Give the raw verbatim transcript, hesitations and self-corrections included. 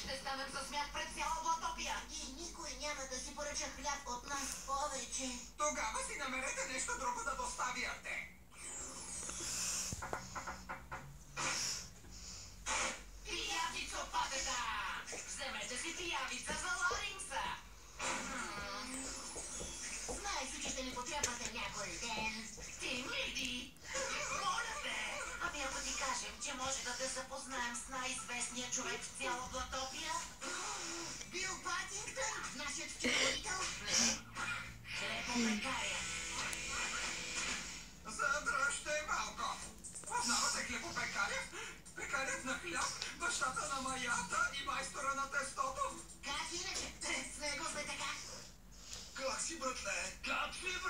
ще станем за смях пред цяла Блатопия. И никой няма да си поръча хляб от нас повече. Тогава си намерете нещо друго да доставяте. Пиявицо патета! Вземете си пиявица за ларингса. Знай си, че ще ни потребвате някой ден. Тим Лиди! Моля те! Ами ако ти кажем, че може да те запознаем с най-известния човек в цяла Блатопия? Бил Патингтън, нашият счетоводител. Не. Хлебопекаря. Задръжте малко. Познавате хлебопекаря? Пекарят на хляб, бащата на маята и майстора на тестото. Как иначе? С него сте така. Как си, братле? Как си, братле?